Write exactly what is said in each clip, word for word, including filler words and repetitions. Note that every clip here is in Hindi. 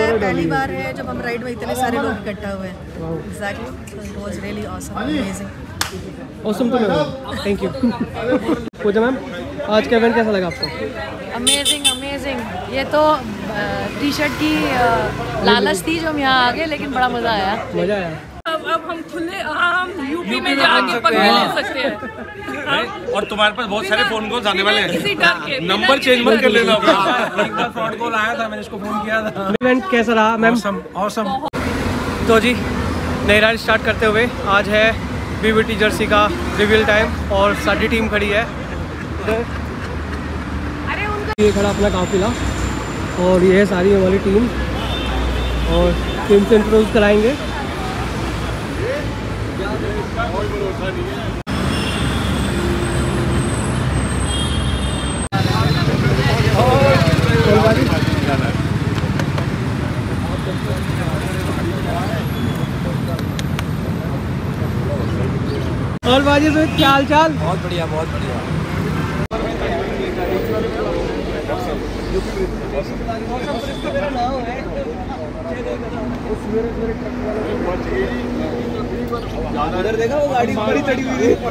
है, पहली बार है जब हम राइड में इतने सारे लोग इकट्ठा हुए हैं। Exactly, it was really awesome, amazing. Awesome तो ma'am, thank you. Puja ma'am, आज का इवेंट कैसा लगा आपको? Amazing amazing. ये तो टी शर्ट की लालच थी जो हम यहाँ आ गए, लेकिन बड़ा मज़ा आया। मज़ा आया। अब अब हम खुले आम यूपी में जाके पकड़ ले सकते हैं। और तुम्हारे पास बहुत सारे फोन कॉल आने वाले किसी डर के हैं, नंबर चेंज मत कर लेना। एक बार फ्रॉड कॉल आया था, मैंने इसको फोन किया था। इवेंट कैसा रहा मैम? Awesome awesome. तो जी नई राइड स्टार्ट करते हुए आज है बीवीटी जर्सी का रिवील टाइम और सारी टीम खड़ी है इधर। ये खड़ा अपना काफिला और ये है सारी हमारी टीम और टीम से इंट्रोड्यूस कराएंगे। और बाजी से क्या हाल चाल? बहुत बढ़िया बहुत बढ़िया। उधर देखा वो गाड़ी बड़ी चढ़ी हुई थी।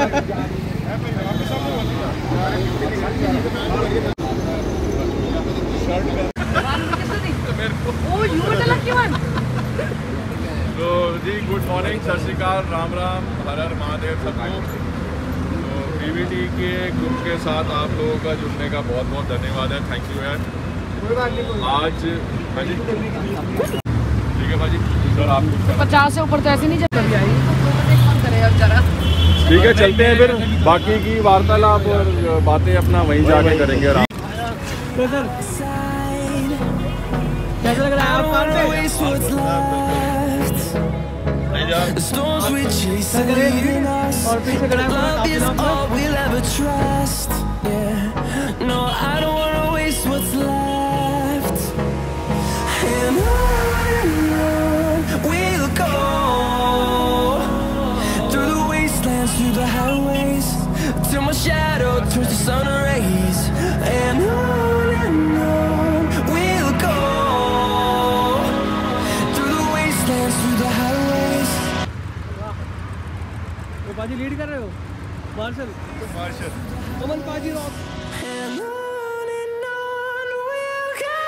तो जी गुड मॉर्निंग, सत श्री अकाल, राम राम, हर हर महादेव सबको। तो बीवीटी के ग्रुप के साथ आप लोगों का जुड़ने का बहुत बहुत धन्यवाद है, थैंक यू यार। आज भाजी ठीक है भाजी, सर आप पचास से ऊपर तो ऐसे नहीं चल रही। ठीक है, चलते हैं फिर। बाकी की वार्तालाप और बातें अपना वहीं जाके करेंगे। तो सर कैसा लग रहा है आप कार पे? और पीछे खड़ा till my shadow turns to sun rays, and on and on we'll go through the wastelands, through the highways. तो बाजी लीड कर रहे हो? मार्शल मार्शल अमन बाजी rock. And on and on we'll go.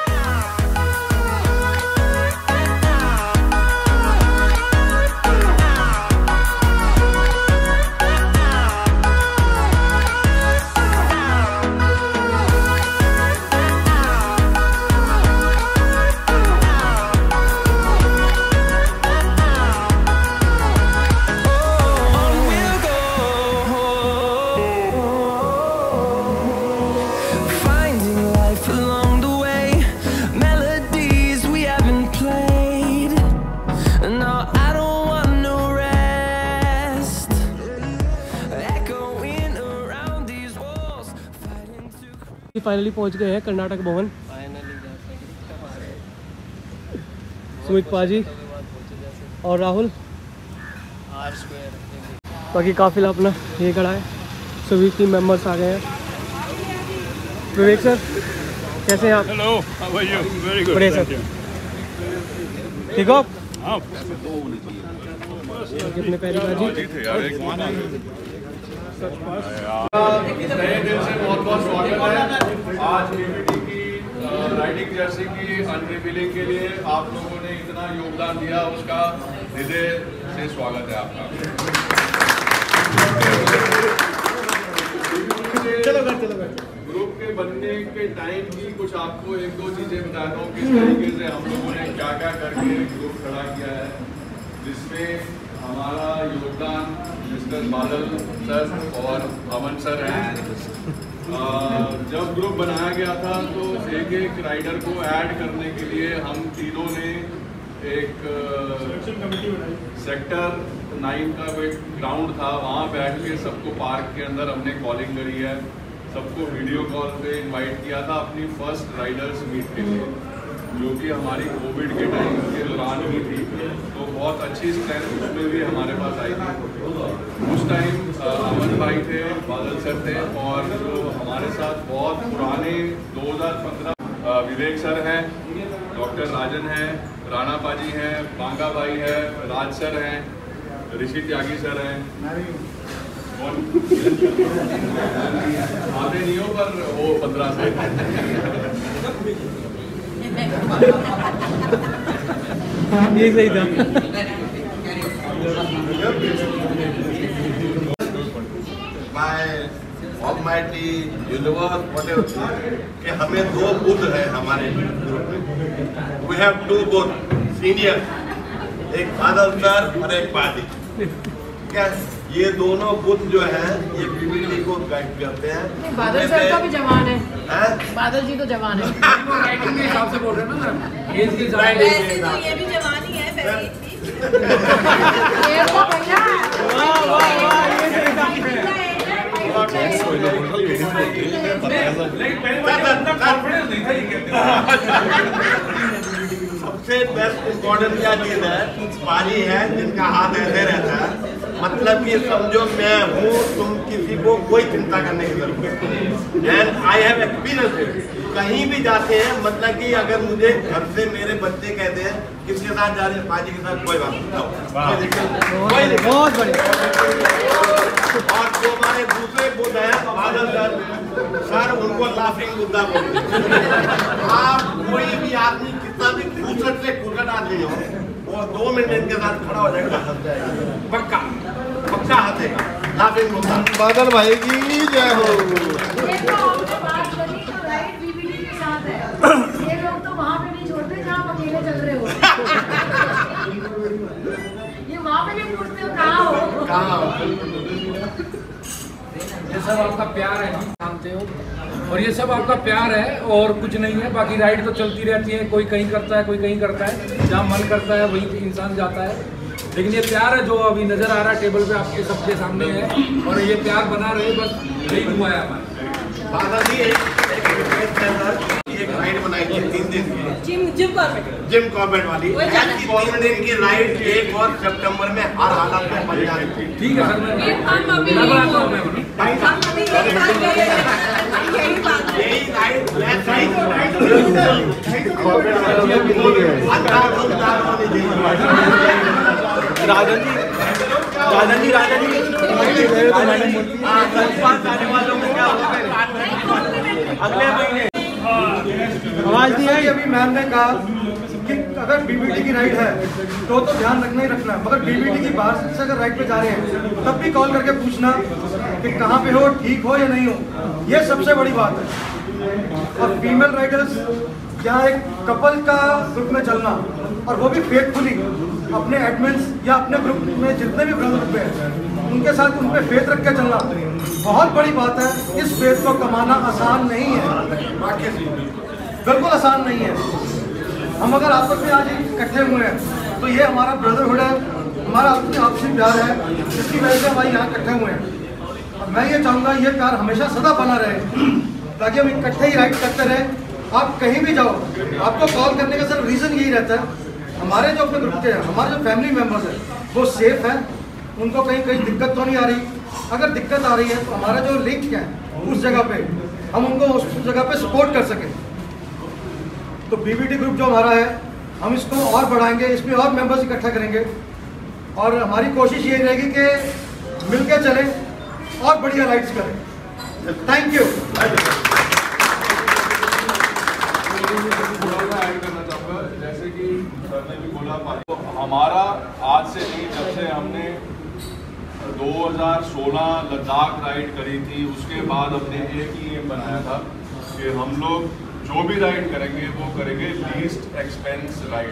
Finally पहुंच गए हैं कर्नाटक भवन। सुमित पाजी और राहुल, बाकी काफिला अपना ये खड़ा है। सभी टीम मेंबर्स आ गए हैं। विवेक सर कैसे हैं आप? Hello, how are you? Very good. बढ़िया सर, ठीक हो आप? हाँ, अपने पहली बाजी नए दिन से बहुत बहुत स्वागत है। आज बीवीटी की राइडिंग जर्सी की अनरिवीलिंग के लिए आप लोगों ने इतना योगदान दिया, उसका हृदय से स्वागत है आपका। ग्रुप के बनने के टाइम की कुछ आपको एक दो चीजें बताता हूँ, किस तरीके से हम लोगों ने क्या क्या करके ग्रुप खड़ा किया है, जिसमें हमारा योगदान मिस्टर बादल सर और अमन सर हैं। जब ग्रुप बनाया गया था तो एक एक राइडर को ऐड करने के लिए हम तीनों ने एक कमेटी बनाई। सेक्टर नाइन का एक ग्राउंड था, वहाँ बैठ के सबको पार्क के अंदर हमने कॉलिंग करी है, सबको वीडियो कॉल पे इनवाइट किया था अपनी फर्स्ट राइडर्स मीट के लिए, जो कि हमारी कोविड के टाइम के दौरान ही थी। तो बहुत अच्छी स्ट्रेंथ उसमें भी हमारे पास आई थी। उस टाइम अमन भाई थे, बादल सर थे, और जो हमारे साथ बहुत पुराने दो हज़ार पंद्रह विवेक सर हैं, डॉक्टर राजन है, राणा पाजी हैं, बांगा भाई है, राज सर हैं, ऋषि त्यागी सर हैं। कौन आते नहीं हो पर वो पंद्रह से ये सही था। My Almighty Universe, whatever, कि हमें दो बुद्ध है हमारे ग्रुप में। We have two Buddh, senior, एक बादल सर और एक पाजी। क्या ये दोनों बुद्ध जो हैं ये पीपीटी को गाइड करते हैं। बादल सर तो भी जवान है, हैं? बादल जी तो जवान है। राइटिंग के हिसाब से बोल रहे हैं ना, एज के हिसाब से। वैसे तो ये भी जवानी है पहले ये तो भैया वाह वाह वाह, ये सही था। सबसे बेस्ट इम्पोर्टेंट क्या चीज है, पाजी है जिनका हाथ ऐसे रहता है, मतलब कि समझो मैं हूँ, तुम किसी को कोई चिंता करने की जरूरत नहीं। एंड आई हैव एक्सपीरियंस, कहीं भी जाते हैं, मतलब कि अगर मुझे घर से मेरे बच्चे कहते हैं किसके साथ जा रहे हैं, पाजी के साथ, कोई बात नहीं, कोई दिक्कत। बहुत बढ़िया। और जो हमारे दूसरे बुद्ध हैं बादल सर, सर उनको लाफिंग बुद्धा बोलते हैं। आप कोई भी आदमी कितना भी खूसट से खूसट आदमी हो, वो दो मिनट इनके साथ खड़ा हो जाएगा, हंस जाएगा, पक्का पक्का हंसेगा, लाफिंग बुद्धा। बादल भाई की जय हो। ये तो आपने बात करी तो राइट बीबीडी के साथ है। ये लोग तो वहाँ पे नहीं छोड़ते जहाँ आप अकेले चल रहे हो। ये वहाँ पे भी पूछते हो कहाँ हो। कहाँ हो? ये सब आपका प्यार है, हम जानते हो, और ये सब आपका प्यार है और कुछ नहीं है। बाकी राइड तो चलती रहती है, कोई कहीं करता है, कोई कहीं करता है, जहाँ मन करता है वहीं इंसान जाता है। लेकिन ये प्यार है जो अभी नजर आ रहा है टेबल पे आपके सबके सामने है, और ये प्यार बना रहे, बस यही दुआ है हमारी। बादल जी एक एक राइड बनाई थी तीन दिन की, Jim Jim Corbett Jim Corbett वाली, तीन दिन की राइड, एक और सितंबर में हर हालत में बन जानी थी। ठीक है सर, मैं हम अभी मैं बनाता हूँ, मैं यही राइड राजन जी राजन जी राजन जी आने वालों में क्या होगा अगले महीने आवाज दी है। अभी मैम ने कहा कि अगर बीबीटी की राइड है तो तो ध्यान रखना ही रखना है, मगर बीबीटी की बाहर से अगर राइड पे जा रहे हैं तब भी कॉल करके पूछना कि कहाँ पे हो, ठीक हो या नहीं हो, ये सबसे बड़ी बात है। और फीमेल राइडर्स यहाँ एक कपल का ग्रुप में चलना, और वो भी फेथफुली अपने एडमिन्स या अपने ग्रुप में जितने भी ब्रदर पे हैं उनके साथ उन पे फेथ रख के चलना बहुत बड़ी बात है। इस फेथ को कमाना आसान नहीं है, बिल्कुल आसान नहीं है। हम अगर आपस में आज इकट्ठे हुए हैं तो ये हमारा ब्रदरहुड है, हमारा आपसी प्यार है, जिसकी वजह से हमारे यहाँ इकट्ठे हुए हैं। और मैं ये चाहूँगा ये प्यार हमेशा सदा बना रहे, ताकि हम इकट्ठे ही राइड करते रहें। आप कहीं भी जाओ, आपको कॉल करने का सिर्फ रीज़न यही रहता है हमारे जो अपने ग्रुप के हैं, हमारे जो फैमिली मेम्बर्स हैं वो सेफ हैं, उनको कहीं कहीं दिक्कत तो नहीं आ रही। अगर दिक्कत आ रही है तो हमारा जो लिंक है उस जगह पे हम उनको उस जगह पे सपोर्ट कर सकें। तो बीबीटी ग्रुप जो हमारा है हम इसको और बढ़ाएंगे, इसमें और मेंबर्स इकट्ठा करेंगे, और हमारी कोशिश ये रहेगी कि मिलकर चलें और बढ़िया राइड्स करें। Thank you. जैसे कि सर ने भी बोला, हमारा आज से नहीं, जब से हमने दो हज़ार सोलह लद्दाख राइड करी थी उसके बाद हमने एक ही एम बनाया था कि हम लोग जो भी राइड करेंगे वो करेंगे लीस्ट एक्सपेंस राइड।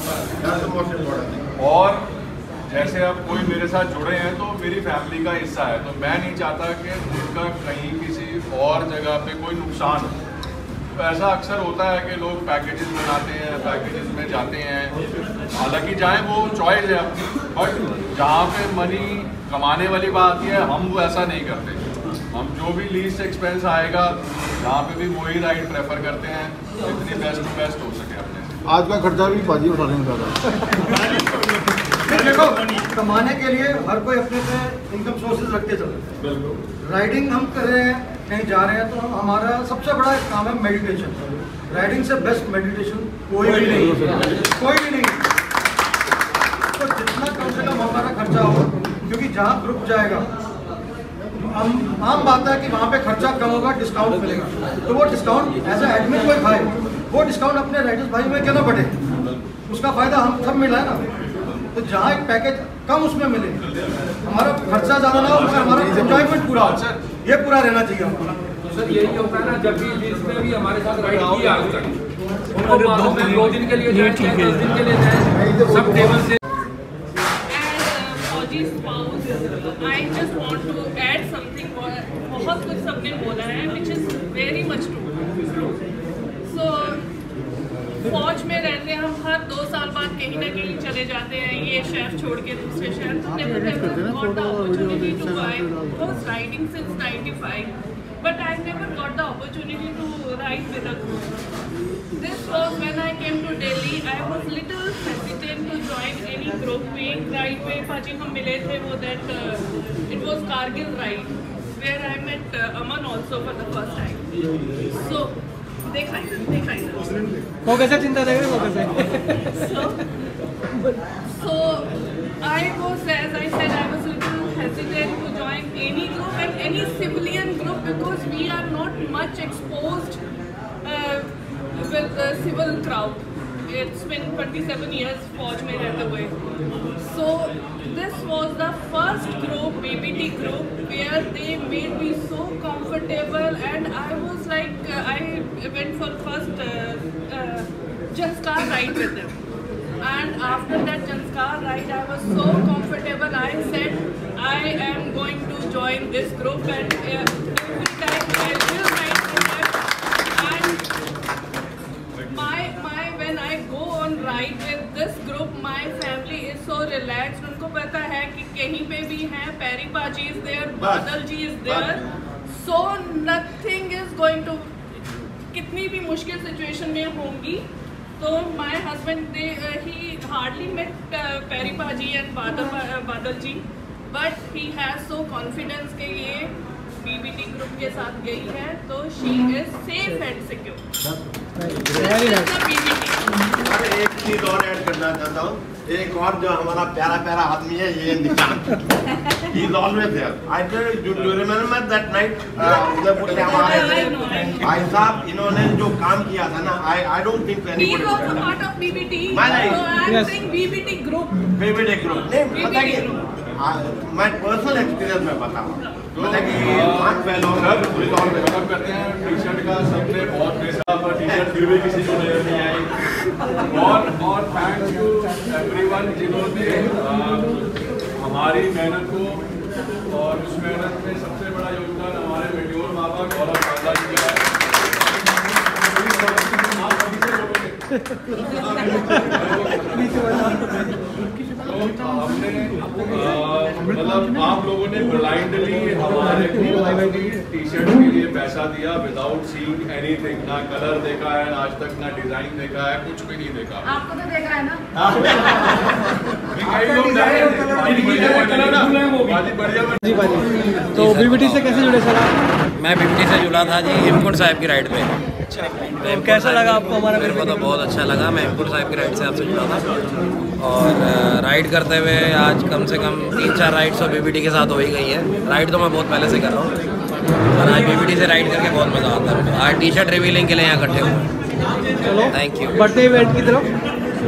और जैसे अब कोई मेरे साथ जुड़े हैं तो मेरी फैमिली का हिस्सा है, तो मैं नहीं चाहता कि उनका कहीं किसी और जगह पे कोई नुकसान हो। तो ऐसा अक्सर होता है कि लोग पैकेजेस बनाते हैं, पैकेजेस में जाते हैं, हालांकि जाएं वो चॉइस है अपनी, बट जहाँ पे मनी कमाने वाली बात है हम वो ऐसा नहीं करते। हम जो भी लीस्ट एक्सपेंस आएगा जहाँ पे भी वही राइड प्रेफर करते हैं, जितनी बेस्ट टू बेस्ट हो सके अपने से। आज का खर्चा भी बाजी उठा रहे हैं। देखो कमाने के लिए हर कोई अपने पे इनकम सोर्सेज रखते चलते हैं। राइडिंग हम कर रहे हैं, कहीं जा रहे हैं, तो हम हमारा सबसे बड़ा एक काम है मेडिटेशन। राइडिंग से बेस्ट मेडिटेशन कोई भी नहीं, कोई भी नहीं। तो जितना कम से कम हमारा खर्चा होगा, क्योंकि जहाँ ग्रुप जाएगा हम आम बात है कि वहाँ पे खर्चा कम होगा, डिस्काउंट मिलेगा, तो वो डिस्काउंट एज ए एडमिन कोई खाए, वो डिस्काउंट अपने राइडर्स भाई में क्यों ना बढ़े, उसका फायदा हम सब मिला है ना। तो जहाँ एक पैकेज कम उसमें मिले, हमारा खर्चा ज़्यादा ना हो मगर हमारा एंजॉयमेंट पूरा हो, ये पूरा रहना चाहिए हमारा। सर यही होता है ना, जब भी जिसने भी हमारे साथ राइड किया आज तक, उनको मालूम है दो दिन के लिए जाए, दस दिन के लिए जाए, सब टेबल से। I just want to add something. बहुत कुछ सबने बोला है, which is very much true. So फौज में रहते हम हर दो साल बाद कहीं ना कहीं चले जाते हैं, ये शहर छोड़ के दूसरे शहर। तो never ever got the opportunity to I was riding since ninety-five, but I never got the opportunity to ride with a group. This was when I came to Delhi. I was little hesitant to join any group. एक ride पे पाजी हम मिले थे, वो that uh, it was Kargil ride where I met uh, Aman also for the first time. So देखा ही ना, देखा ही ना। वो कैसे चिंता देख रहे, वो कैसे? So, so I was, as I said, I was little hesitant to join any group and any civilian group because we are not much exposed uh, with the civil crowd. It's been twenty-seven years फौज में रहते हुए. So this was the first group, B B T group, where they made me so comfortable, and I was like, uh, I went for first uh, uh, Janskar ride with them. And after that Janskar ride, I was so comfortable. I said, I am going to join this group, and uh, every time I will ride with them. And my my when I go on ride with this group, my family is so relaxed. उनको पता है कि कहीं पे भी हैं, Peri Paji is there, Badal ji is there, so nothing is going to, कितनी भी मुश्किल सिचुएशन में होंगी, तो my husband they uh, he hardly met uh, Peri Paji and Badal uh, Badal ji, but he has so confidence के ये B B T ग्रुप के साथ गई है, तो she is safe and secure. Very nice. एक चीज और ऐड करना चाहता हूँ, एक और जो हमारा प्यारा प्यारा आदमी है, ये निशान, he is always there. I tell you, do you remember that night? Udaipur से हमारे भाई साहब इन्होंने जो काम किया था ना, I I don't think anybody. He is also part of B B T. नहीं, so I am saying B B T group. B B T group. नहीं, पता कि मैं पर्सनल एक्सपीरियंस में बताऊँ, पता कि पांच पहलों में खत्म करते हैं टी शर्ट का, सबने बहुत पैसा पर टी शर्ट फिर भी किसी को नजर नहीं आई। और और थैंक्स टू एवरीवन जिन्होंने हमारी मेहनत को, और उस मेहनत में सबसे बड़ा योगदान हमारे मेट्योर बाबा गौरव बाबा जी का है। तो हमने मतलब आप लोगों ने ब्लाइंडली हमारे टी शर्ट के लिए पैसा दिया विदाउट सीइंग एनीथिंग, ना कलर देखा है आज तक, ना डिजाइन देखा है, कुछ भी नहीं देखा। आपको तो देखा है ना? जी भाजी, तो B B T से कैसे जुड़े सर आप? मैं B B T से जुड़ा था जी हेमकुंड साहिब की राइड पे। तो कैसा लगा आपको हमारा? मेरे को तो बहुत अच्छा लगा, मैं हेमकुंड साहिब की राइड से आपसे जुड़ा था, और राइड करते हुए आज कम से कम तीन चार राइड्स तो B B T के साथ हो ही गई है। राइड तो मैं बहुत पहले से कर रहा हूँ, और आज B B T से राइड करके बहुत मज़ा आता है। आज टी शर्ट रिवीलिंग के लिए यहाँ इकट्ठे हुए। चलो थैंक यू। बढ़ते इवेंट की तरफ।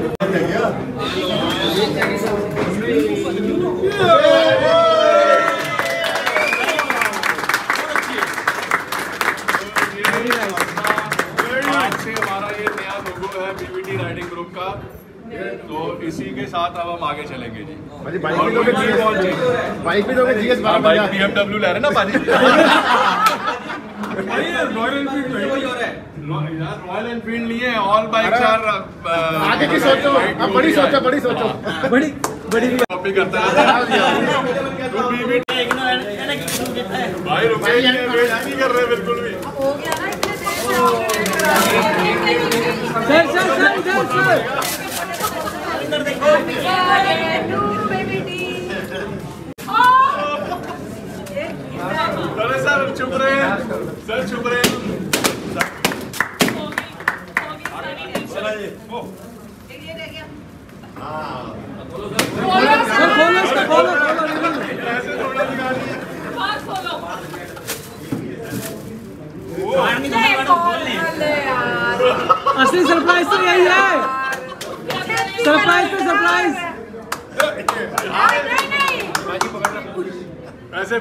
राइडिंग ग्रुप का, तो इसी के साथ अब हम आगे चलेंगे जी। बाइक भी दोगे बाइक भी दोगे GS bike B M W ले रहे ना बाजी। रॉयल एनफील्ड नहीं है, ऑल बाइक्स आर आगे की सोचो, अब बड़ी सोचो, बड़ी सोचो, बड़ी बड़ी कॉपी करता है भाई, रुपए नहीं कर रहे बिल्कुल भी। Sir sir sir sir sir चुप रहे, सर चुप रहे। असली सरप्राइज तो यही है। सरप्राइज तो सरप्राइज। ऐसे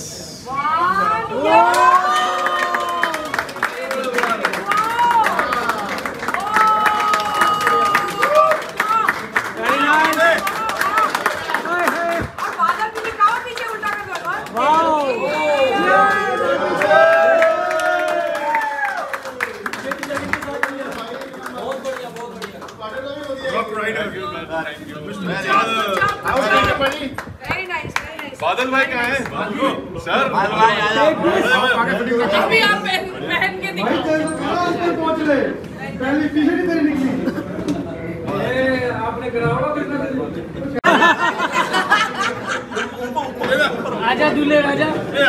बादल भाई कहाँ है? सर अभी आप पहन के निकलो। आपने कराओ आजा दूल्हे राजा।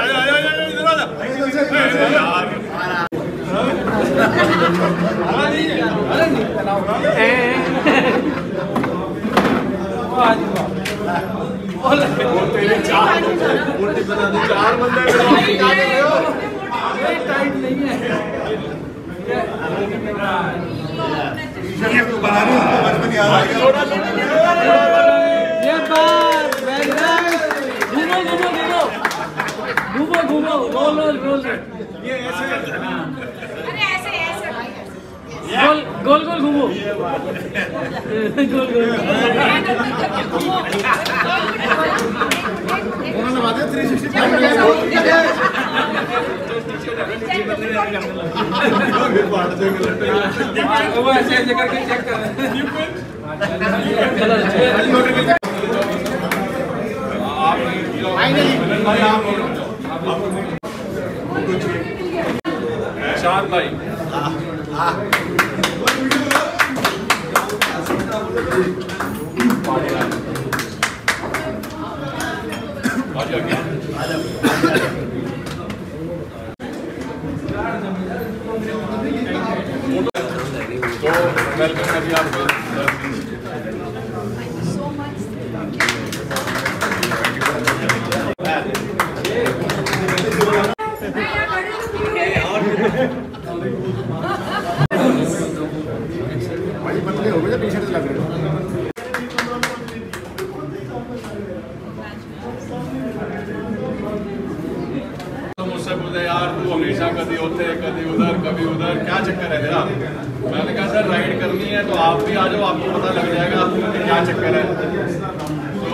तेरे चार चार बंदे टाइट नहीं है। ये बात वेरी नाइस। घूमो घूमो घूमो घूमो घूमो रोल रोल रोल। ये ऐसे अरे ऐसे ऐसे गोल गोल गोल घूमो गोल गोल। वो ऐसे ऐसे करके चेक कर रहे हैं। शांत भाई तो वेलकम अभी आप बड़ी पतले हो गए टी शर्ट लग रहे हो। मुझसे बोले यार तू हमेशा कभी होते कभी उधर कभी उधर, क्या चक्कर है तेरा? मैंने कहा सर राइड करनी है तो आप भी आ जाओ, आपको पता लग जाएगा क्या चक्कर है। तो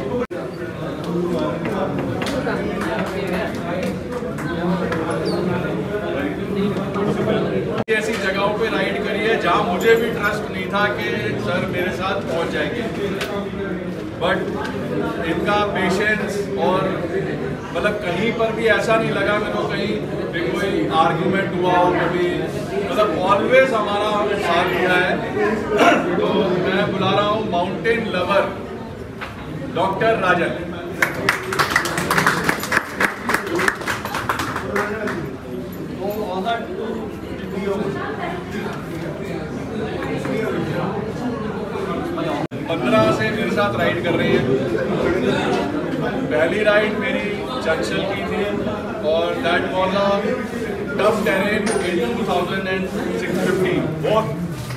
ऐसी जगहों पे राइड करी है जहाँ मुझे भी ट्रस्ट नहीं था कि सर मेरे साथ पहुँच जाएंगे, बट इनका पेशेंस और मतलब कहीं पर भी ऐसा नहीं लगा मेरे को कहीं भी कोई आर्ग्यूमेंट हुआ हो कभी, मतलब ऑलवेज हमारा साथ दिया है। तो मैं बुला रहा हूँ माउंटेन लवर डॉक्टर राजन। पंद्रह से मेरे साथ राइड कर रही है। पहली राइड मेरी जंक्शन की थी और that was a tough terrain in two thousand fifteen. बहुत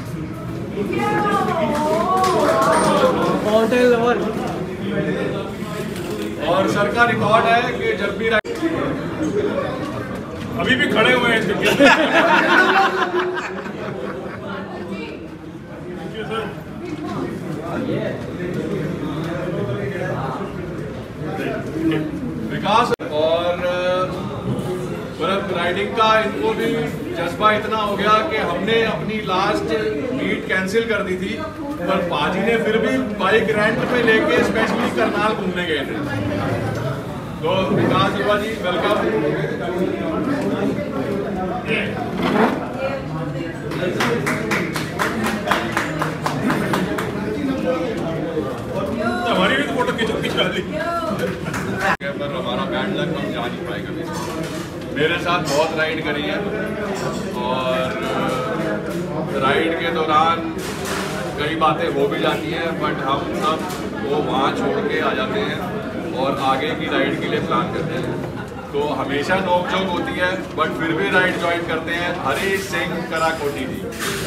और सर का रिकॉर्ड है कि जब भी राइड अभी भी खड़े हुए हैं विकास और मतलब राइडिंग का इनको भी जज्बा इतना हो गया कि हमने अपनी लास्ट मीट कैंसिल कर दी थी, पर पाजी ने फिर भी बाइक रेंट पे लेके स्पेशली करनाल घूमने गए थे। तो विकास युवा जी वेलकम। हमारी भी तो फोटो खींचो खिंचा ली, पर हमारा बैड लक हम जा नहीं पाए कभी। मेरे साथ बहुत राइड करी है और राइड के दौरान कई बातें हो भी जाती हैं, बट हम सब वो वहाँ छोड़ के आ जाते हैं और आगे की राइड के लिए प्लान करते हैं। तो हमेशा नोक झोंक होती है, बट फिर भी राइड ज्वाइन करते हैं। हरी सिंह कराकोटी जी।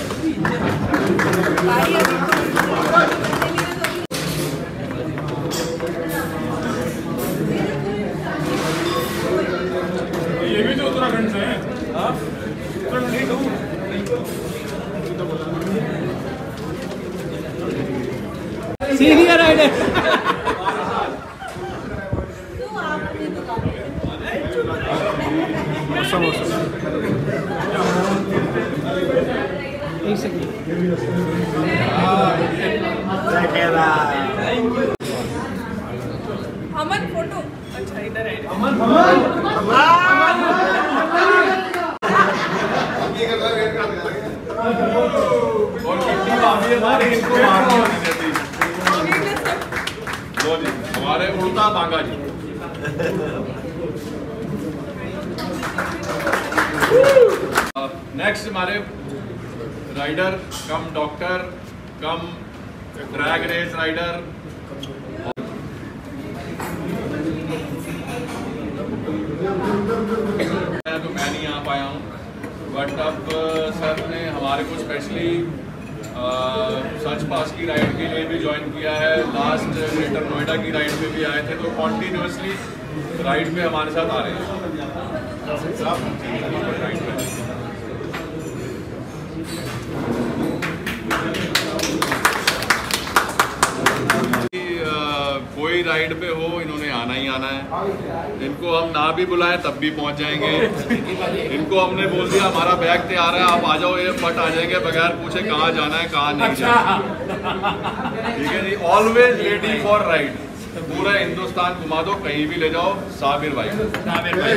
ये भी तो उत्तराखंड से है। उत्तराखंड तो सीनियर राइडर। अमन फोटो। अच्छा इधर है। अमन और कितनी बातें हमारे इनको मारनी होती रहती। लो जी, हमारे उड़ता बांगा जी। नेक्स्ट हमारे rider cum doctor cum drag race rider. तो मैं नहीं आ पाया हूँ, बट अब सर ने हमारे को स्पेशली सच पास की राइड के लिए भी ज्वाइन किया है। लास्ट ग्रेटर नोएडा की राइड पे भी आए थे, तो कॉन्टीन्यूसली राइड पे हमारे साथ आ रहे हैं। राइड पे कोई राइड पे हो, इन्होंने आना ही आना है। इनको हम ना भी बुलाएं तब भी पहुंच जाएंगे। इनको हमने बोल दिया हमारा बैग तैयार है, आप आ जाओ, ये फट आ जाएंगे बगैर पूछे कहाँ जाना है कहाँ नहीं जाना। ठीक है जी, ऑलवेज रेडी फॉर राइड। पूरा हिंदुस्तान घुमा दो, कहीं भी ले जाओ। साबिर भाई, साबिर भाई,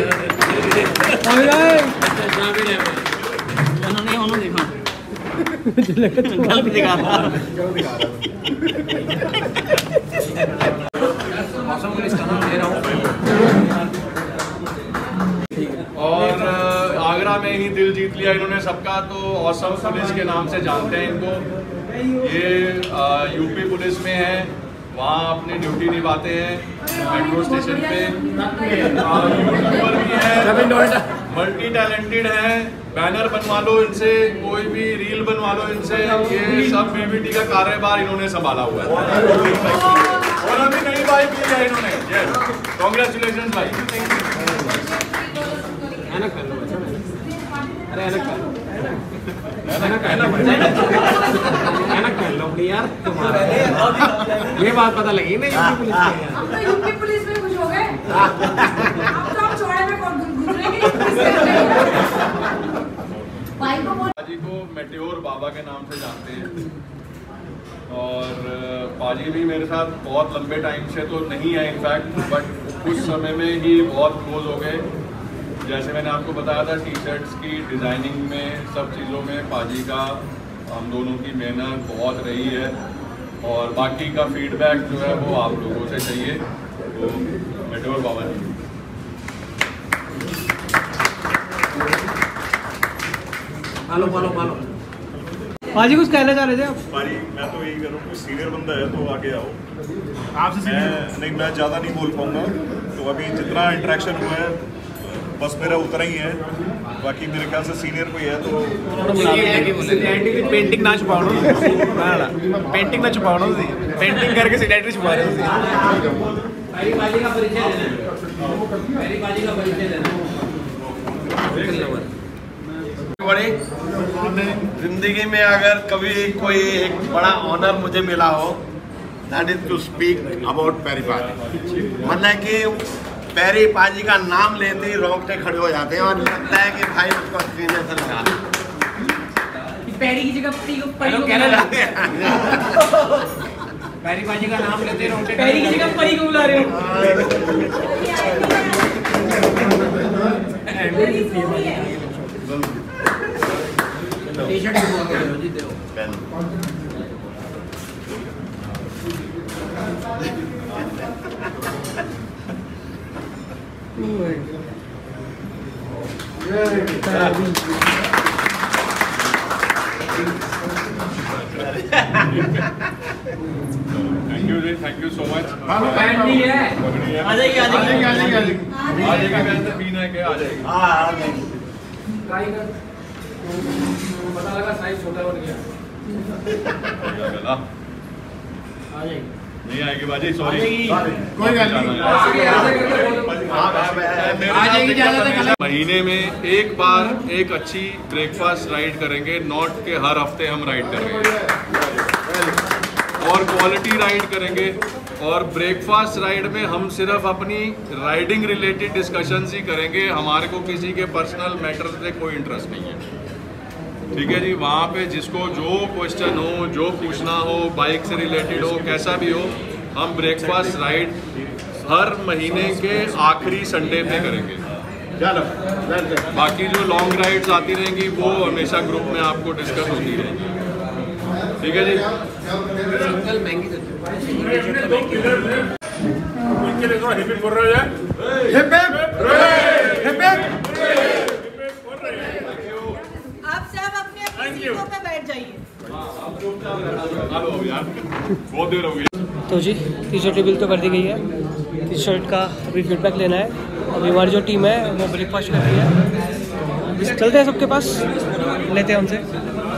और आगरा में ही दिल जीत लिया इन्होंने सबका। तो औसम पुलिस के नाम से जानते हैं इनको। ये यूपी पुलिस में है, वहाँ अपनी ड्यूटी निभाते हैं मेट्रो स्टेशन पे। यूट्यूबर भी है, मल्टी टैलेंटेड है। बैनर बनवा लो इनसे, कोई भी रील बनवा लो इनसे। ये सब बीबीटी का कार्यभार इन्होंने संभाला हुआ है और अभी नई बाइक ली है इन्होंने। यस, कॉन्ग्रेचुलेशन भाई। यार ये बात पता लगी नहीं यूपी पुलिस में। यूपी पुलिस में कुछ हो गए। अब तो हम छोड़े में कौन गुजरेंगे। पाजी को मेट्योर बाबा के नाम से जानते हैं और पाजी भी मेरे साथ बहुत लंबे टाइम से तो नहीं है इनफैक्ट, बट कुछ समय में ही बहुत क्लोज हो गए। जैसे मैंने आपको बताया था, टी शर्ट्स की डिज़ाइनिंग में, सब चीज़ों में पाजी का, हम दोनों की मेहनत बहुत रही है। और बाकी का फीडबैक जो है वो आप लोगों से चाहिए। तो मेट्योर बाबा जी, पालो पालो पालो। पाजी कुछ कहना चाह रहे थे आप? पाजी मैं तो यही करूँ, कोई सीनियर बंदा है तो आगे आओ। आपसे मैं नहीं, मैं ज़्यादा नहीं बोल पाऊँगा। तो अभी जितना इंटरेक्शन हुआ है बस मेरा उतना ही है। बाकी मेरे ख्याल से सीनियर कोई है तो पेंटिंग ना छुपाओ, पेंटिंग ना छुपाओ, पेंटिंग करके सीनियरिटी छुपा रहे बड़ी जिंदगी में अगर कभी कोई एक बड़ा ऑनर मुझे मिला हो, that is to speak about Parry paaji. मतलब कि पैरी पाजी का नाम लेते ही रोंगटे खड़े हो जाते हैं और लगता है कि भाई उसको सीने से लगा। पैरी की जगह परी को परी को कहना चाहते हैं। पैरी पाजी का नाम लेते रोंगटे, पैरी की जगह परी को बुला रहे हो। टी-शर्ट जी दो। थैंक यू जी, थैंक यू सो मच। आ जाएगी आ जाएगी आ जाएगी आ जाएगी आ जाएगी आ जाएगी बीना के आ जाएगी। हाँ आ जाएगी। ट्राई कर, पता लगा साइज छोटा बन गया। आ जाएगी नहीं आएगी बाजी, सॉरी कोई बात नहीं। महीने में एक बार एक अच्छी ब्रेकफास्ट राइड करेंगे, नॉट के हर हफ्ते हम राइड करेंगे और क्वालिटी राइड करेंगे। और ब्रेकफास्ट राइड में हम सिर्फ अपनी राइडिंग रिलेटेड डिस्कशंस ही करेंगे, हमारे को किसी के पर्सनल मैटर से कोई इंटरेस्ट नहीं है। ठीक है जी, वहाँ पे जिसको जो क्वेश्चन हो, जो पूछना हो, बाइक से रिलेटेड हो, कैसा भी हो, हम ब्रेकफास्ट राइड हर महीने के आखिरी संडे पे करेंगे। बाकी जो लॉन्ग राइड्स आती रहेंगी वो हमेशा ग्रुप में आपको डिस्कस होती रहेंगी। ठीक है जी। आप सब अपने अपनी सीटों पे बैठ जाइए। बहुत देर हो गई। तो जी टी शर्ट रिवील तो कर दी गई है, टी शर्ट का अभी फीडबैक लेना है। अभी हमारी जो टीम है वो ब्रेकफास्ट कर रही है, चलते हैं सबके पास, लेते हैं उनसे।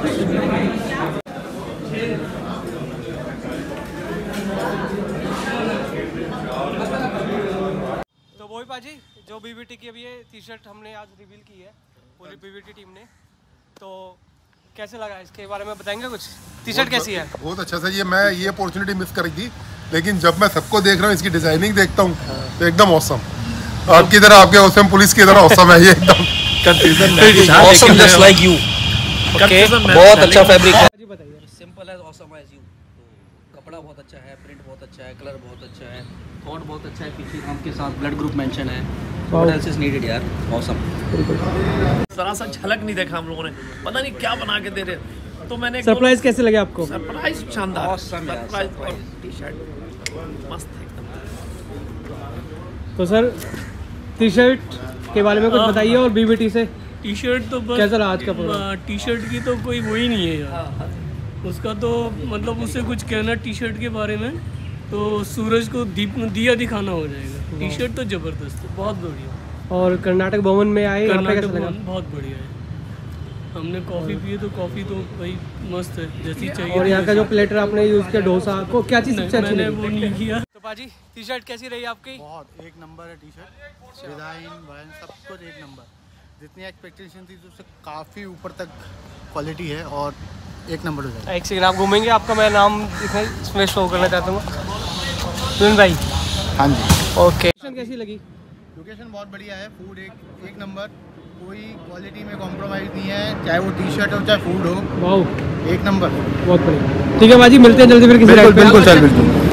तो वही पाजी जो बीबीटी की अभी ये टी शर्ट हमने आज रिवील की है पूरी बीबीटी टीम ने, तो कैसे लगा इसके बारे में बताएंगे कुछ? टी शर्ट कैसी है? बहुत अच्छा सर, ये मैं ये अपॉर्चुनिटी मिस करी थी, लेकिन जब मैं सबको देख रहा हूँ, इसकी डिजाइनिंग देखता हूँ तो एकदम औसम। आपकी तरह आपके औसम पुलिस की तरह औसम है ये एकदम। Awesome just like you. Okay, बहुत अच्छा फैब्रिक है। सिंपल है, ऑसम एज यू। कपड़ा बहुत अच्छा है, प्रिंट बहुत अच्छा है, कलर बहुत अच्छा है, थॉट बहुत अच्छा है, पीछे नाम के साथ ब्लड ग्रुप मेंशन है। व्हाट एल्स इज नीडेड यार, ऑसम। जरा सा झलक नहीं देखा हम लोगों ने, पता नहीं क्या बना के दे रहे। तो मैंने सरप्राइज कैसे लगे आपको? सरप्राइज शानदार, Awesome यार, सरप्राइज और टी शर्ट मस्त एकदम। तो सर टी शर्ट के बारे में कुछ बताइए और बीबीटी से टी शर्ट तो बस कैसा रहा आज का प्रोग्राम? टी शर्ट की तो कोई वो ही नहीं है यार, उसका तो मतलब उससे कुछ कहना टी शर्ट के बारे में तो सूरज को दीप दिया दिखाना हो जाएगा। टी शर्ट तो जबरदस्त है, बहुत बढ़िया। और कर्नाटक भवन में आए, यहाँ पे कैसा लगा? बहुत बढ़िया है, हमने कॉफ़ी पी तो कॉफ़ी तो भाई मस्त है जैसी चाहिए। और यहाँ का जो प्लेटर आपने यूज़ किया डोसा, को क्या चीज़ सबसे अच्छी लगी? वो नहीं किया। तो पाजी टी शर्ट कैसी रही आपकी? बहुत एक नंबर है टी शर्ट, डिज़ाइन वाइन सब कुछ एक नंबर। जितनी एक्सपेक्टेशन थी उससे काफ़ी ऊपर तक क्वालिटी है और एक नंबर हो जाएगा। एक सेकंड आप घूमेंगे, आपका मैं नाम इसमें शो करना चाहता हूँ। सुन भाई। हाँ जी। ओके, कैसी लगी? लोकेशन बहुत बढ़िया है, फूड एक एक नंबर, कोई क्वालिटी में कॉम्प्रोमाइज़ नहीं है, चाहे वो टी शर्ट हो चाहे फूड हो। वाह, एक नंबर, बहुत बढ़िया। ठीक है बाजी, मिलते हैं जल्दी फिर किसी राइड पे। बिल्कुल सर, बिल्कुल।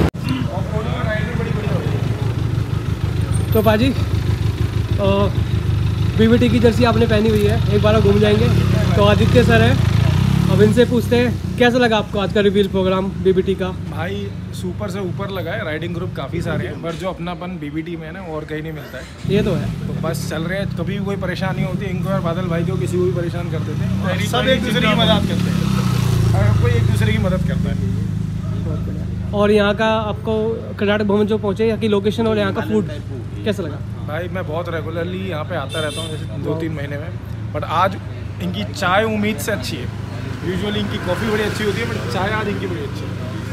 तो बाजी बीबीटी की जर्सी आपने पहनी हुई है, एक बार घूम जाएंगे। तो आदित्य सर है, अब इनसे पूछते हैं कैसा लगा आपको आज का रिवील प्रोग्राम बीबीटी का? भाई सुपर से ऊपर लगा है, राइडिंग ग्रुप काफ़ी सारे हैं, पर जो अपनापन बीबीटी में है ना और कहीं नहीं मिलता है। ये तो है। तो बस चल रहे हैं, कभी भी कोई परेशानी होती है, इनको और बादल भाई को किसी को भी परेशान करते थे, सब एक दूसरे की मदद करते हैं, और कोई एक दूसरे की मदद करता है। और यहाँ का आपको कर्नाटक भवन जो पहुँचे, यहाँ की लोकेशन और यहाँ का फूड कैसा लगा? भाई मैं बहुत रेगुलरली यहाँ पे आता रहता हूँ, जैसे दो तीन महीने में, बट आज इनकी चाय उम्मीद से अच्छी है। यूजुअली इनकी कॉफ़ी बड़ी अच्छी होती है, बट चाय आज इनकी बड़ी अच्छी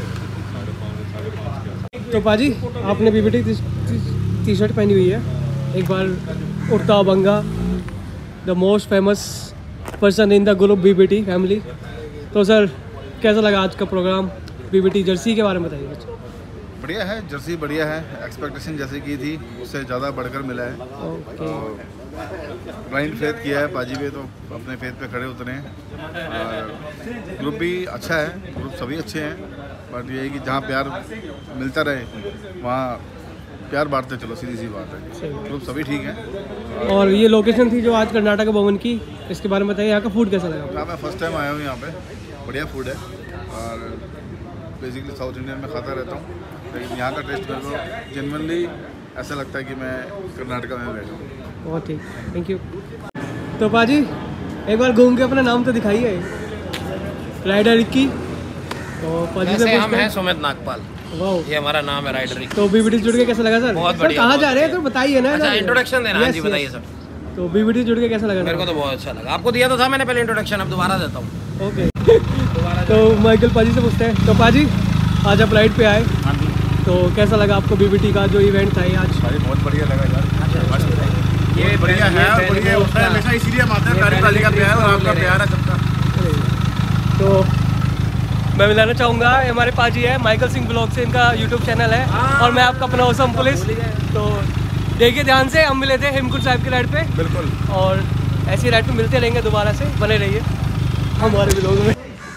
है। तो पाजी आपने बीबीटी टी शर्ट पहनी हुई है, एक बार Udta Banga, the most famous person in the group BBT family. तो सर कैसा लगा आज का प्रोग्राम? बीबीटी जर्सी के बारे में बताइए कुछ। बढ़िया है, जर्सी बढ़िया है, एक्सपेक्टेशन जैसे की थी उससे ज़्यादा बढ़कर मिला है। ओके। ब्लाइंड फेथ किया है पाजी पे, तो अपने फेथ पे खड़े उतरे हैं। और ग्रुप भी अच्छा है, ग्रुप सभी अच्छे हैं, बट ये है कि जहाँ प्यार मिलता रहे वहाँ प्यार बांटते चलो, सीधी सी बात है। ग्रुप सभी ठीक है। और ये लोकेशन थी जो आज कर्नाटक भवन की, इसके बारे में बताइए, यहाँ का फूड कैसा लगा? हाँ, मैं फर्स्ट टाइम आया हूँ यहाँ पे, बढ़िया फूड है और बेसिकली साउथ इंडियन में खाता रहता हूँ, लेकिन यहाँ का टेस्ट करके जेन्युइनली ऐसा लगता है कि मैं कर्नाटका में बैठा हूँ। बहुत ठीक, थैंक यू। तो पाजी एक बार घूम के अपना नाम तो दिखाइए, राइडर इक्की। तो पाजी से हम हैं सुमित नागपाल, ये हमारा नाम है राइडर इक्की। तो बीबीटी जुड़ के कैसा लगा सर? बहुत सर बढ़िया। कहाँ जा रहे हैं तो बताइए ना। अच्छा इंट्रोडक्शन देना। हाँ जी बताइए सर। तो बीबीटी जुड़ के कैसा लगा? मेरे को तो बहुत अच्छा लगा। आपको दिया तो था मैंने पहले इंट्रोडक्शन, अब दोबारा देता हूँ। ओके तो माइकल पाजी से पूछते हैं। तो पाजी आज आप राइड पे आए, तो कैसा लगा आपको बीबीटी का जो इवेंट था ये आज? बहुत बढ़िया लगा यार, ये बढ़िया है और बढ़िया होता है हमेशा, इसीलिए हम आते हैं। तारीफ वाली का प्यार और आपका प्यार है सबका। तो मैं मिलाना चाहूँगा, हमारे पाजी है माइकल सिंह ब्लॉग से, इनका यूट्यूब चैनल है, और मैं आपका अपना ओसम पुलिस। तो देखिए ध्यान से, हम मिले थे हेमकुंड साहिब की राइड पे। बिल्कुल। और ऐसी राइड पे मिलते रहेंगे दोबारा से, बने रहिए हमारे ब्लॉग में।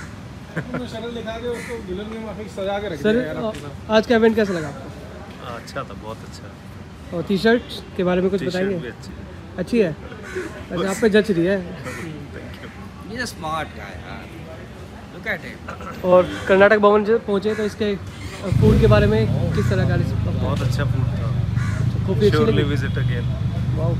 सर आज का इवेंट कैसा लगा आपको? अच्छा था, बहुत अच्छा। और टी शर्ट के बारे में कुछ बताएंगे? अच्छी है। अच्छा आप पे जच रही है। ये स्मार्ट गाय यार, लुक एट इट। और कर्नाटक भवन जब पहुंचे तो इसके फूड के बारे में किस तरह का? बहुत अच्छा फूड था, कॉफी अच्छी लगी? Visit again. वाओ।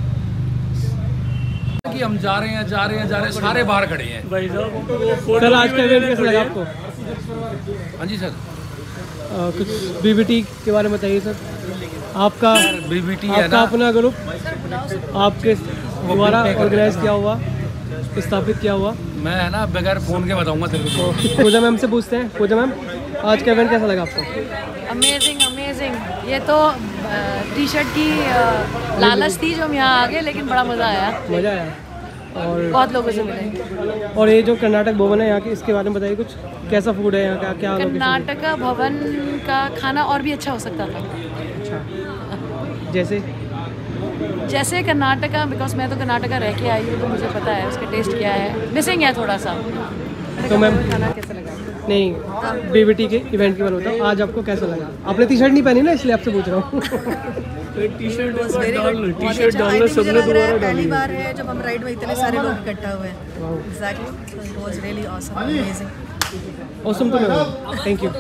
कि हम जा रहे हैं जा रहे हैं जा रहे हैं, सारे बाहर खड़े हैं भाई साहब। सर आज का इवेंट कैसा लगा आपको? हाँ जी सर। आ, कुछ बीबीटी के बारे में बताइए सर। आपका बीबीटी आपका है ना, अपना ग्रुप आपके द्वारा ऑर्गेनाइज किया हुआ, स्थापित किया हुआ। मैं है ना बगैर फोन के बताऊंगा तेरे को। पूजा मैम से पूछते हैं। पूजा मैम आज का इवेंट कैसा लगा आपको? Amazing amazing. ये तो टी शर्ट की अ, लालच थी जो हम यहाँ आ गए, लेकिन बड़ा मज़ा आया। मज़ा आया। और बहुत लोगों से मिले। और ये जो कर्नाटक भवन है यहाँ के, इसके बारे में बताइए कुछ। कैसा फूड है यहाँ का, क्या लोकेशन है? कर्नाटक भवन का खाना और भी अच्छा हो सकता था। अच्छा जैसे जैसे कर्नाटका, बिकॉज मैं तो कर्नाटका रह के आई हूँ तो मुझे पता है उसका टेस्ट क्या है, मिसिंग है थोड़ा सा। तो मैम खाना कैसा लगा? नहीं बीबीटी के इवेंट के बारे में बताओ, आज आपको कैसा लगा? आपने टी शर्ट नहीं पहनी ना, इसलिए आपसे पूछ रहा हूँ। टी शर्ट टी शर्ट डालना सबने दोबारा पहली बार है जब हम राइड में इतने सारे लोग इकट्ठा हुए हैं। Exactly, so it was really awesome, amazing. Awesome तो मैं थैंक यू।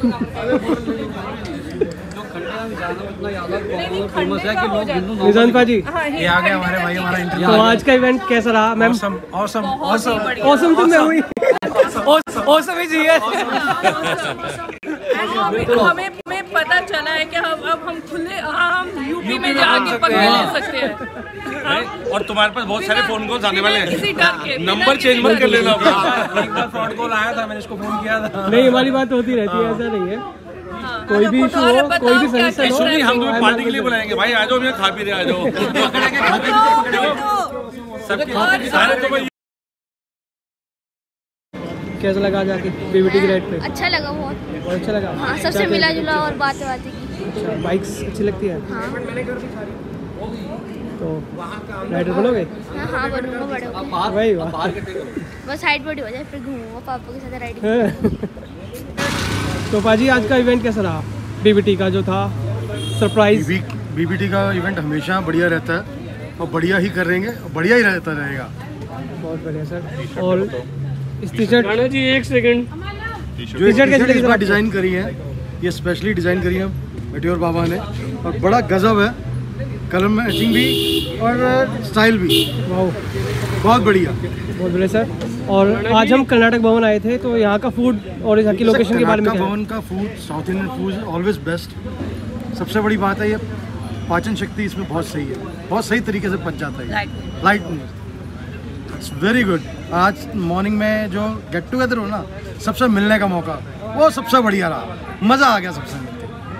निजान पाजी ये आ गए हमारे भाई, हमारा इंटरव्यू। तो आज का इवेंट कैसा रहा ma'am? Awesome awesome awesome awesome तो मैं हुई। ऑसम ही चाहिए। हमें हमें पता चला है कि हम अब हम खुले आम यूपी में जाके पकड़ ले सकते हैं। और तुम्हारे पास बहुत सारे फोन कॉल्स आने वाले किसी हैं, डर के नंबर चेंज मत कर लेना। एक बार फ्रॉड कॉल आया था, मैंने इसको फोन किया था। नहीं हमारी बात होती रहती है, ऐसा नहीं है। कोई भी इशू हो, कोई भी समस्या हो, नहीं हम तुम्हें पार्टी के लिए बुलाएंगे भाई, आ जाओ, मैं खा पी रहे आ जाओ। सारे तो भाई। कैसा लगा जाके बीबीटी की राइड पे? अच्छा लगा बहुत। बहुत अच्छा लगा। हाँ, सबसे मिला जुला और बातें बातें की। बाइक्स अच्छी लगती है? हाँ। तो राइडर बनोगे? हाँ हाँ बनूंगा, बड़े होके। वही वाह। बस हाइट बड़ी हो जाए फिर घूमूंगा पापा के साथ राइडिंग। तो पाजी आज का इवेंट कैसा रहा बीबीटी का जो था सरप्राइज? बीबीटी का इवेंट हमेशा बढ़िया रहता है और बढ़िया ही करेंगे और बढ़िया ही रहता रहेगा। बहुत बढ़िया सर। और इस टी शर्ट जी एक सेकंड, जो टी शर्ट इस बार डिज़ाइन करी है, ये स्पेशली डिज़ाइन करी है मेटेओर बाबा ने, और बड़ा गजब है, कलर मैचिंग भी और स्टाइल भी। वाह बहुत बढ़िया, बहुत बढ़िया सर। और आज हम कर्नाटक भवन आए थे, तो यहाँ का फूड और यहाँ की लोकेशन के बारे में क्या है? भवन का food, south Indian food always best. सबसे बड़ी बात है ये पाचन शक्ति इसमें बहुत सही है, बहुत सही तरीके से पच जाता है, लाइट इट्स वेरी गुड। आज मॉर्निंग में जो गेट टुगेदर हो ना, सबसे मिलने का मौका, वो सबसे बढ़िया रहा, मज़ा आ गया सबसे मिलकर।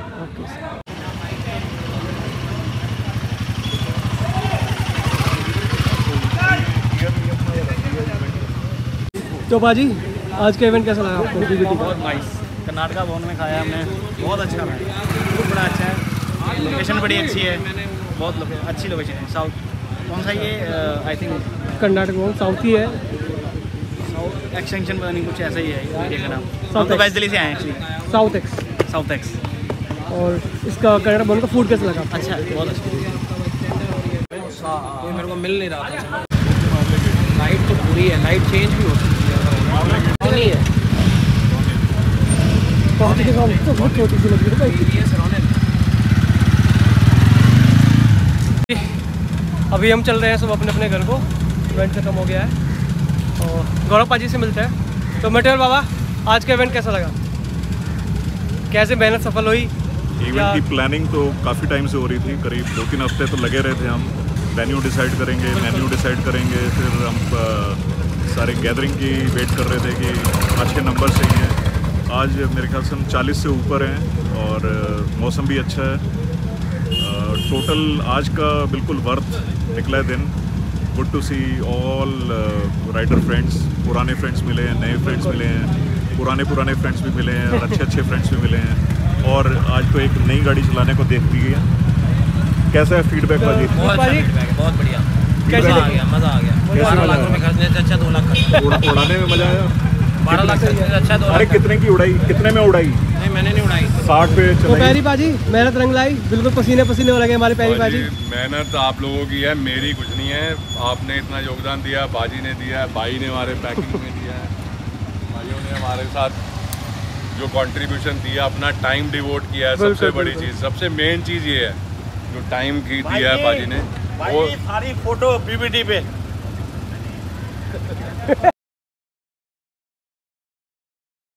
तो बाजी आज का इवेंट कैसा लगा आपको? बहुत नाइस। कर्नाटका भवन में खाया हमने, बहुत अच्छा रहा, बहुत बड़ा अच्छा है, लोकेशन बड़ी अच्छी है, बहुत लोके, अच्छी लोकेशन है। साउथ कौन सा ये? आई थिंक कर्नाटक भवन साउथ ही है। साउथ एक्सटेंशन पता नहीं, कुछ ऐसा ही है एरिया का नाम। साउथ हम तो वैसे दिल्ली से आए हैं actually. South Ex. South Ex. और इसका कर्नाटक भवन का फूड कैसा लगा? अच्छा, बहुत अच्छा। कोई मेरे को मिल नहीं रहा था। लाइट तो पूरी है, लाइट चेंज भी हो सकती है, नहीं है बहुत छोटी सी लगी है। अभी हम चल रहे हैं सब अपने अपने घर को। इवेंट खत्म हो गया है और गौरव पाजी से मिलते हैं। तो मटेरियल बाबा, आज का इवेंट कैसा लगा? कैसे मेहनत सफल हुई? इवेंट की प्लानिंग तो काफ़ी टाइम से हो रही थी, करीब दो तीन हफ्ते तो लगे रहे थे। हम वेन्यू डिसाइड करेंगे, मेन्यू डिसाइड करेंगे, फिर हम आ, सारे गैदरिंग की वेट कर रहे थे कि अच्छे नंबर चाहिए। आज मेरे ख्याल से हम चालीस से ऊपर हैं और आ, मौसम भी अच्छा है। टोटल आज का बिल्कुल वर्थ निकला दिन। Good to see all rider friends, पुराने फ्रेंड्स मिले हैं, नए फ्रेंड्स मिले हैं, पुराने पुराने फ्रेंड्स भी मिले हैं और अच्छे अच्छे फ्रेंड्स भी मिले हैं। और आज तो एक नई गाड़ी चलाने को देख दी है। कैसा है फीडबैक बाजी? बहुत अच्छा फीडबैक है, बहुत बढ़िया। कैसे मज़ा आ गया, मज़ा आ गया। बारह लाख रुपए खर्चने से अच्छा दो लाख खर्च। उड़ाने में मज़ा आया? बारह लाख खर्चने से अच्छा दो लाख। अरे कितने की उड़ाई, कितने में उड़ाई? नहीं मैंने नहीं उड़ाई। साठ पे तो चलाई। पैरी बाजी मेहनत रंग लाई, बिल्कुल पसीने पसीने हो लगे हमारे पैरी बाजी। मेहनत आप लोगों की है, मेरी कुछ नहीं है। आपने इतना योगदान दिया, बाजी ने दिया है, भाई ने हमारे पैकिंग में दिया है, भाइयों ने हमारे साथ जो कंट्रीब्यूशन दिया, अपना टाइम डिवोट किया है। सबसे बड़ी चीज़, सबसे मेन चीज़ ये है जो टाइम की दिया है बाजी ने। भाई सारी फोटो पीपीटी पे